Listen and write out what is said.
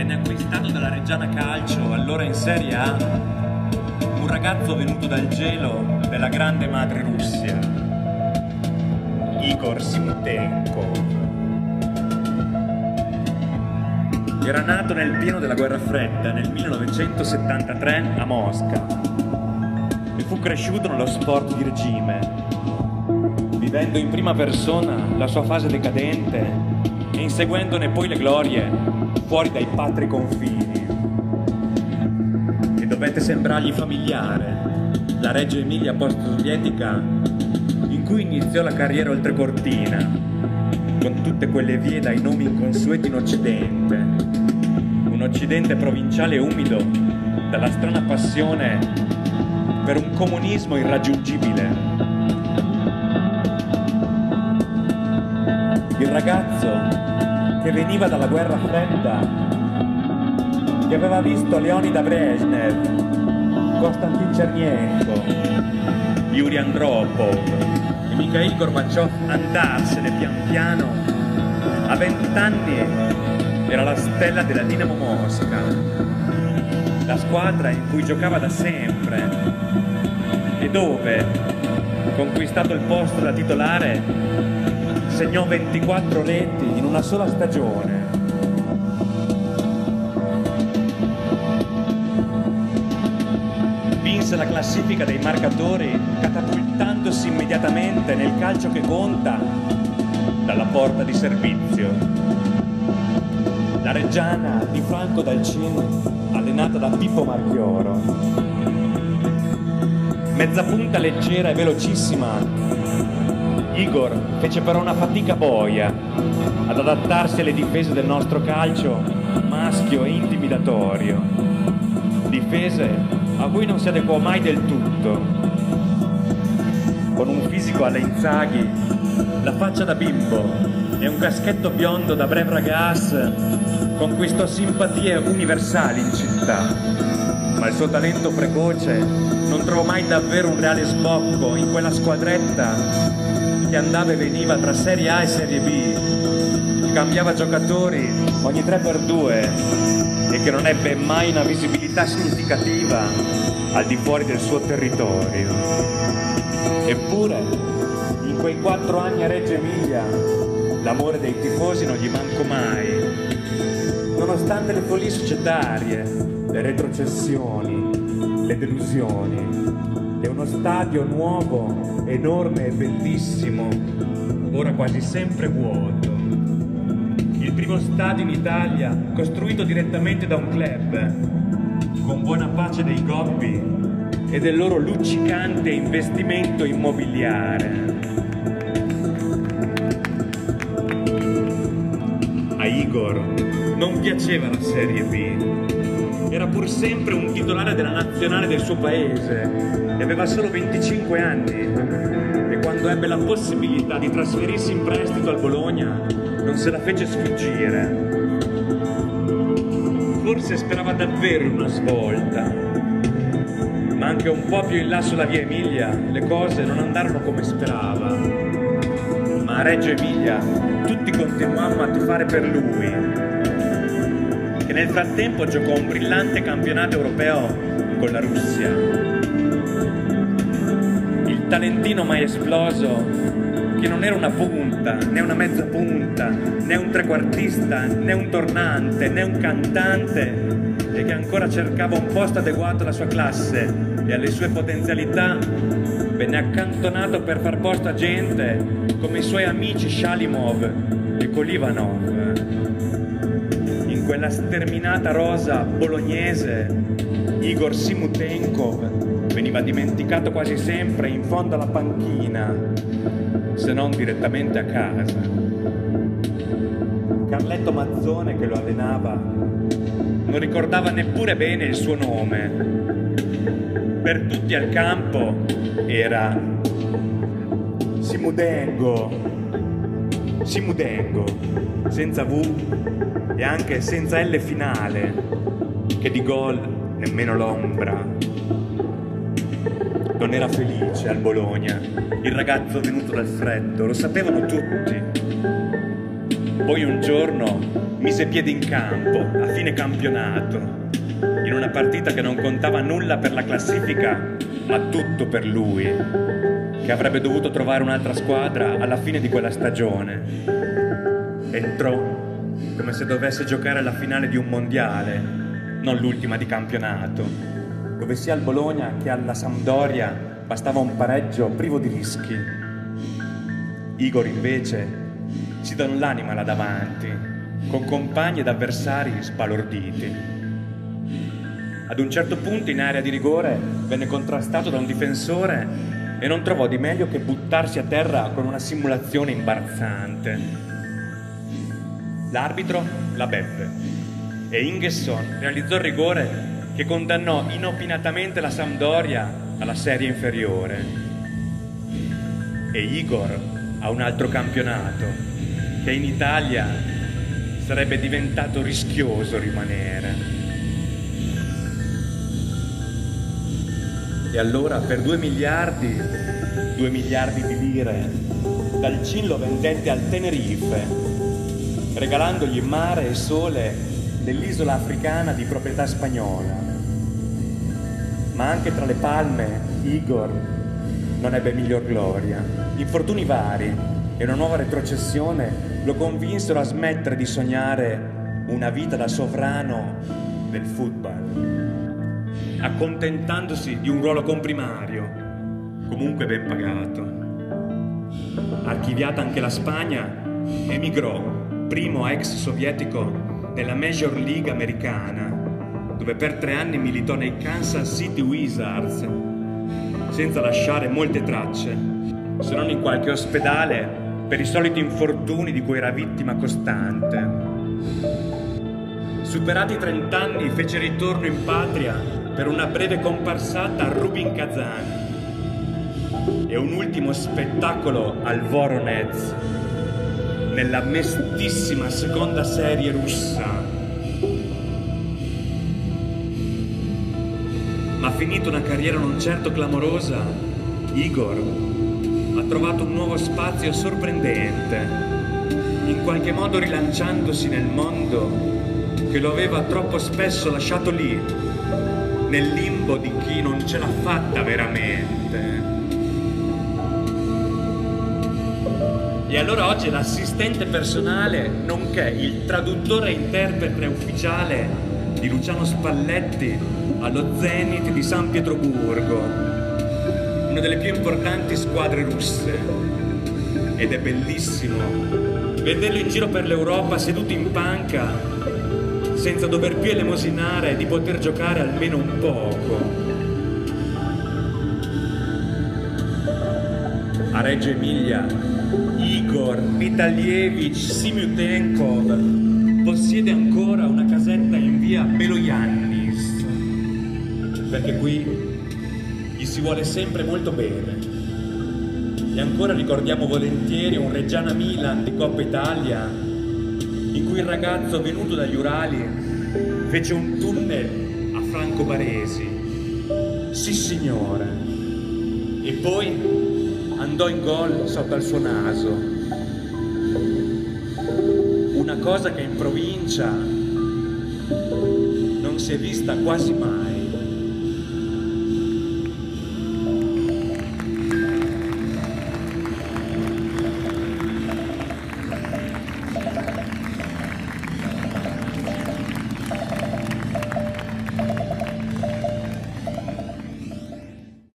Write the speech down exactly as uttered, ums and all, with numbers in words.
venne acquistato dalla Reggiana Calcio, allora in Serie A, un ragazzo venuto dal gelo della grande madre Russia, Igor Simutenko. Era nato nel pieno della guerra fredda, nel millenovecentosettantatré a Mosca, e fu cresciuto nello sport di regime, vivendo in prima persona la sua fase decadente e inseguendone poi le glorie fuori dai patri confini. E dovette sembrargli familiare la Reggio Emilia post-sovietica in cui iniziò la carriera oltrecortina, con tutte quelle vie dai nomi inconsueti in Occidente, un Occidente provinciale e umido dalla strana passione per un comunismo irraggiungibile. Il ragazzo che veniva dalla guerra fredda, che aveva visto Leonid Brezhnev, Konstantin Chernenko, Yuri Andropov e Mikhail Gorbaciov andarsene pian piano, a vent'anni era la stella della Dinamo Mosca, la squadra in cui giocava da sempre e dove, conquistato il posto da titolare, segnò ventiquattro reti in una sola stagione. Vinse la classifica dei marcatori catapultandosi immediatamente nel calcio che conta dalla porta di servizio. La Reggiana di Franco Dalcin, allenata da Pippo Marchioro. Mezza punta leggera e velocissima, Igor fece però una fatica boia ad adattarsi alle difese del nostro calcio maschio e intimidatorio, difese a cui non si adeguò mai del tutto. Con un fisico alla Inzaghi, la faccia da bimbo e un caschetto biondo da breve ragazzo, conquistò simpatie universali in città, ma il suo talento precoce non trovò mai davvero un reale sbocco in quella squadretta che andava e veniva tra Serie A e Serie B, cambiava giocatori ogni tre per due e che non ebbe mai una visibilità significativa al di fuori del suo territorio. Eppure, in quei quattro anni a Reggio Emilia, l'amore dei tifosi non gli mancò mai, nonostante le follie societarie, le retrocessioni, le delusioni. E uno stadio nuovo, enorme e bellissimo, ora quasi sempre vuoto. Il primo stadio in Italia costruito direttamente da un club, con buona pace dei gobbi e del loro luccicante investimento immobiliare. A Igor non piaceva la Serie B. Era pur sempre un titolare della nazionale del suo paese e aveva solo venticinque anni, e quando ebbe la possibilità di trasferirsi in prestito al Bologna non se la fece sfuggire. Forse sperava davvero in una svolta, ma anche un po' più in là sulla via Emilia le cose non andarono come sperava. Ma a Reggio Emilia tutti continuammo a tifare per lui, che nel frattempo giocò un brillante campionato europeo con la Russia. Il talentino mai esploso, che non era una punta, né una mezza punta, né un trequartista, né un tornante, né un cantante, e che ancora cercava un posto adeguato alla sua classe e alle sue potenzialità, venne accantonato per far posto a gente come i suoi amici Shalimov e Kolivanov. In quella sterminata rosa bolognese, Igor Simutenko veniva dimenticato quasi sempre in fondo alla panchina, se non direttamente a casa. Carletto Mazzone, che lo allenava, non ricordava neppure bene il suo nome. Per tutti al campo era Simudengo, Simudengo, senza V e anche senza L finale, che di gol nemmeno l'ombra. Non era felice al Bologna, il ragazzo venuto dal freddo, lo sapevano tutti. Poi un giorno mise piede in campo a fine campionato, in una partita che non contava nulla per la classifica, ma tutto per lui, che avrebbe dovuto trovare un'altra squadra alla fine di quella stagione. Entrò come se dovesse giocare la finale di un mondiale, non l'ultima di campionato, dove sia al Bologna che alla Sampdoria bastava un pareggio privo di rischi. Igor invece si donò l'anima là davanti, con compagni ed avversari sbalorditi. Ad un certo punto in area di rigore venne contrastato da un difensore e non trovò di meglio che buttarsi a terra con una simulazione imbarazzante. L'arbitro la bevve e Ingesson realizzò il rigore che condannò inopinatamente la Sampdoria alla serie inferiore e Igor a un altro campionato che in Italia sarebbe diventato rischioso rimanere. E allora per due miliardi, due miliardi di lire, dal Cin lo vendette al Tenerife, regalandogli mare e sole dell'isola africana di proprietà spagnola. Ma anche tra le palme, Igor non ebbe miglior gloria. Infortuni vari e una nuova retrocessione lo convinsero a smettere di sognare una vita da sovrano del football, accontentandosi di un ruolo comprimario, comunque ben pagato. Archiviata anche la Spagna, emigrò, primo ex sovietico, nella Major League americana, dove per tre anni militò nei Kansas City Wizards, senza lasciare molte tracce, se non in qualche ospedale per i soliti infortuni di cui era vittima costante. Superati i trent'anni fece ritorno in patria per una breve comparsata a Rubin Kazan e un ultimo spettacolo al Voronezh, nella mestissima seconda serie russa. Ma finita una carriera non certo clamorosa, Igor ha trovato un nuovo spazio sorprendente, in qualche modo rilanciandosi nel mondo che lo aveva troppo spesso lasciato lì, nel limbo di chi non ce l'ha fatta veramente. E allora oggi è l'assistente personale, nonché il traduttore e interprete ufficiale di Luciano Spalletti allo Zenit di San Pietroburgo, una delle più importanti squadre russe. Ed è bellissimo vederlo in giro per l'Europa seduto in panca, senza dover più elemosinare di poter giocare almeno un poco. A Reggio Emilia, Igor Vitalievich Simiutenkov possiede ancora una casetta in via Beloyannis, perché qui gli si vuole sempre molto bene. E ancora ricordiamo volentieri un Reggiana Milan di Coppa Italia, in cui il ragazzo venuto dagli Urali fece un tunnel a Franco Baresi. Sì signore. E poi andò in gol sotto al suo naso. Una cosa che in provincia non si è vista quasi mai.